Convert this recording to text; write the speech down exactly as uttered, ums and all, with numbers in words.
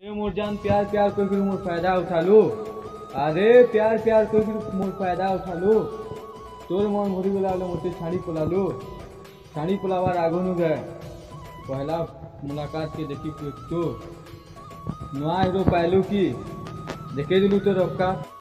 ए मोर जान प्यार प्यार कोई भी मोर फायदा उठा लो। अरे प्यार प्यार कोई भी मोर फायदा उठा लो। तोर मन भरी बोला मोटे छाड़ी पोला लो। छाड़ी पोलावार आगो नु गए पहला मुलाकात के देखी तो नुआ हिरो पायलू की देखे दिलू तो रक्का।